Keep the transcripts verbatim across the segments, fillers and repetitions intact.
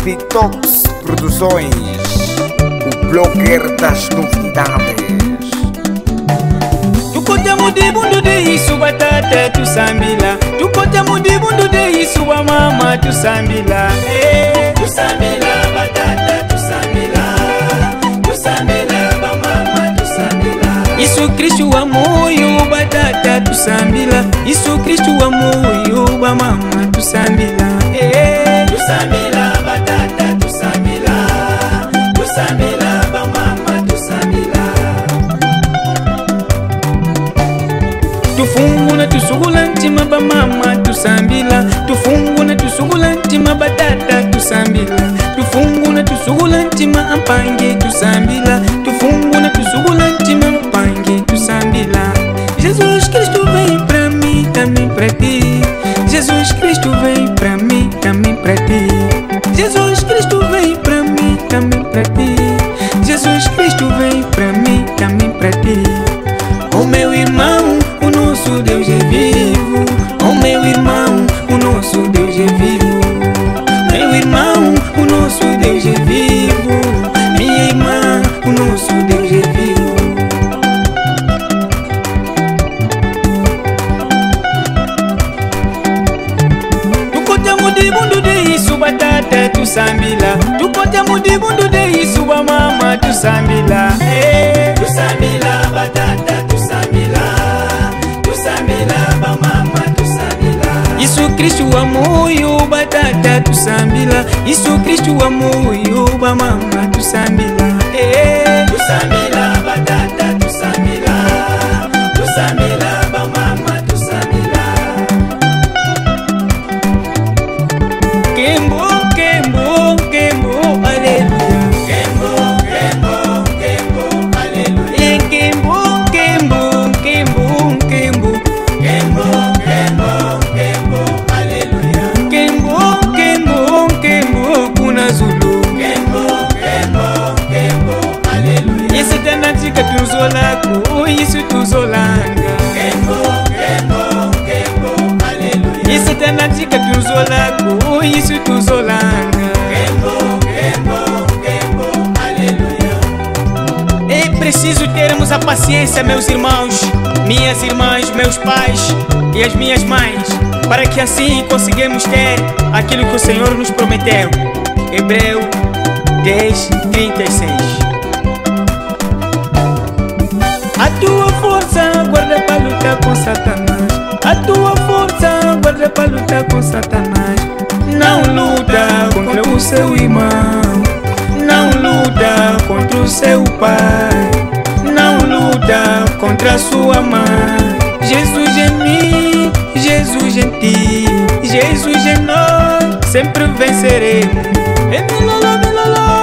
Pitox Produções, o blogger das novidades. Tu conta mundi bundu de isso batata tu sambila. Tu conta mundi bundu de isso a mama tu sambila. Eh, tu sambila batata tu sambila. Tu sambila ba mama tu sambila. Isso Cristo amoio batata tu sambila. Isso Cristo amoio ba mama tu sambila. Eh, tu sambila batata tu sambila. Tu sambila ba mama tu sambila. Tu fungu na tu sugulanti ba mama tu sambila. Tu fungu na tu sugulanti batata tu sambila. Tu fungu na tu sugulanti ampange tu sambila. Tu fungu na tu sugulanti ampange tu sambila. Jesus Cristo vem pra mim, também pra ti. Jesus Cristo vem pra mim, também pra ti. Jesus Cristo vem pra mim, também pra ti. Jesus Cristo vem pra mim, também pra ti. Oh meu irmão, o nosso Deus é vivo. Oh meu irmão, o nosso Deus é vivo. Meu irmão, o nosso Deus é vivo. Minha irmã, o nosso Deus é vivo. Tu conta mundi bundu de isso batata tu sambila. Tu conta mundi bundu de isso a mama tu sambila. Eh, tu sambila batata tu sambila. Tu sambila ba mama tu sambila. Isso Cristo amoio batata tu sambila. Isso Cristo amoio ba mama tu sambila. Eh, tu sambila batata tu sambila. Tu sambila ba mama tu sambila. Kembo, kembo, kembo, aleluia. Kembo, kembo, kembo, aleluia. E kembo, kembo, kembo, kembo. Kembo, kembo, kembo, aleluia. Kembo, kembo, kembo, kuna Zulu. Kembo, kembo, kembo, aleluia. Isso tena tika tuzolako, isso tuzolanga. Kembo, kembo, kembo, aleluia. Isso tena tika tuzolako, isso tuzolanga. Kembo, kembo, kembo, aleluia. É preciso termos a paciência, meus irmãos, minhas irmãs, meus pais e as minhas mães, para que assim conseguimos ter aquilo que o Senhor nos prometeu. Hebreu dez, trinta e seis. A tua força guarda para lutar com Satanás. A tua força guarda para lutar com Satanás. Não luta contra o seu irmão. Não luta contra o seu pai. Não luta contra a sua mãe. Jesus em mim, Jesus em ti, Jesus em nós, sempre venceremos. E milala, milala.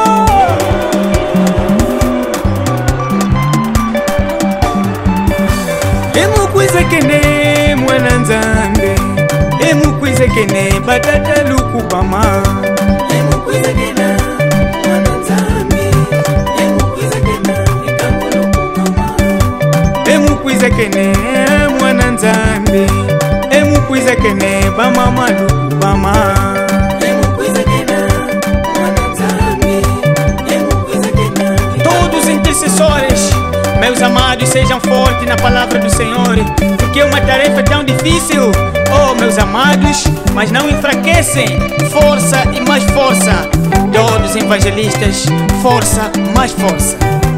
Emu coisa que nem mwana nzambe. Emu coisa que nem batata lukubama. Emu coisa que nem mwana nzambe. Emu coisa que nem ikambo lukubama. Emu coisa que nem mwana nzambe. Emu coisa que nem bamama lukubama. Emu coisa que nem mwana nzambe. Emu coisa que nem. Todos os intercessores, meus amados, sejam fortes na palavra do Senhor, porque é uma tarefa tão difícil, oh meus amados, mas não enfraquecem. Força e mais força. Todos os evangelistas, força, mais força.